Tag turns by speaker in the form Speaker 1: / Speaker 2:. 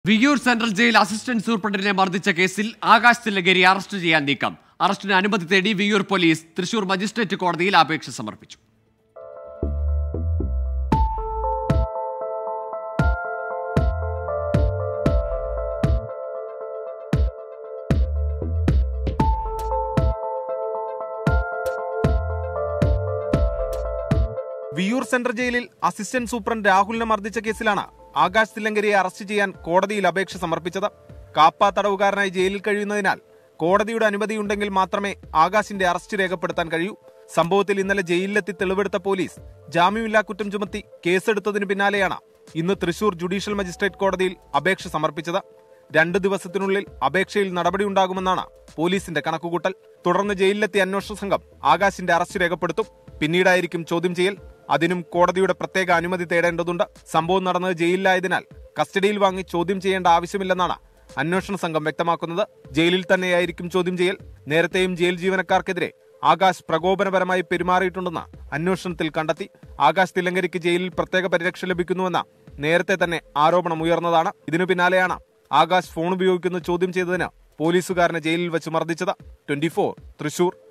Speaker 1: Viyur Central Jail Assistant Superintendent മർദ്ദിച്ച കേസിൽ Akash Thillankeri arrest ചെയ്യാൻ നീക്കം. അറസ്റ്റിന് അനുമതി തേടി വിയൂർ പോലീസ് തൃശൂർ മജിസ്ട്രേറ്റ് കോടതിയിൽ അപേക്ഷ സമർപ്പിച്ചു.
Speaker 2: വിയൂർ സെൻട്രൽ ജയിലിൽ അസിസ്റ്റന്റ് സൂപ്രണ്ട് രാഹുലിനെ മർദ്ദിച്ച കേസിലാണ് ആകാശ് തില്ലങ്കരിയെ അറസ്റ്റ് ചെയ്യാൻ കോടതിയിൽ അപേക്ഷ സമർപ്പിച്ചത്. കാപ്പ തടവുകാരനായി ജയിലിൽ കഴിയുന്നതിനാൽ കോടതിയുടെ അനുമതിയുണ്ടെങ്കിൽ മാത്രമേ ആകാശിന്റെ അറസ്റ്റ് രേഖപ്പെടുത്താൻ കഴിയൂ. സംഭവത്തിൽ ഇന്നലെ ജയിലിലെത്തി തെളിവെടുത്ത പോലീസ് ജാമ്യമില്ലാ കുറ്റം ചുമത്തി കേസെടുത്തതിന് പിന്നാലെയാണ് ഇന്ന് തൃശൂർ ജുഡീഷ്യൽ മജിസ്ട്രേറ്റ് കോടതിയിൽ അപേക്ഷ സമർപ്പിച്ചത്. 2 ദിവസത്തിനുള്ളിൽ അപേക്ഷയിൽ നടപടിയുണ്ടാകുമെന്നാണ് പോലീസിന്റെ കണക്കുകൂട്ടൽ. തുടർന്ന് ജയിലിലെത്തിയ അന്വേഷണ സംഘം ആകാശിന്റെ അറസ്റ്റ് രേഖപ്പെടുത്തും. പിന്നീടായിരിക്കും ചോദ്യം ചെയ്യൽ. അതിനും കോടതിയുടെ പ്രത്യേക അനുമതി തേടേണ്ടതുണ്ട്. സംഭവം നടന്നത് ജയിലിലായതിനാൽ കസ്റ്റഡിയിൽ വാങ്ങി ചോദ്യം ചെയ്യേണ്ട ആവശ്യമില്ലെന്നാണ് അന്വേഷണ സംഘം വ്യക്തമാക്കുന്നത്. ജയിലിൽ തന്നെയായിരിക്കും ചോദ്യം ചെയ്യൽ. നേരത്തെയും ജയിൽ ജീവനക്കാർക്കെതിരെ ആകാശ് പ്രകോപനപരമായി പെരുമാറിയിട്ടുണ്ടെന്ന് അന്വേഷണത്തിൽ കണ്ടെത്തി. ആകാശ് തില്ലങ്കരിക്ക് ജയിലിൽ പ്രത്യേക പരിരക്ഷ ലഭിക്കുന്നുവെന്ന നേരത്തെ തന്നെ ആരോപണം ഉയർന്നതാണ്. ഇതിനു പിന്നാലെയാണ് ആകാശ് ഫോൺ ഉപയോഗിക്കുന്ന ചോദ്യം ചെയ്തതിന് പോലീസുകാരനെ ജയിലിൽ വെച്ച് മർദ്ദിച്ചത്. 24 തൃശൂർ.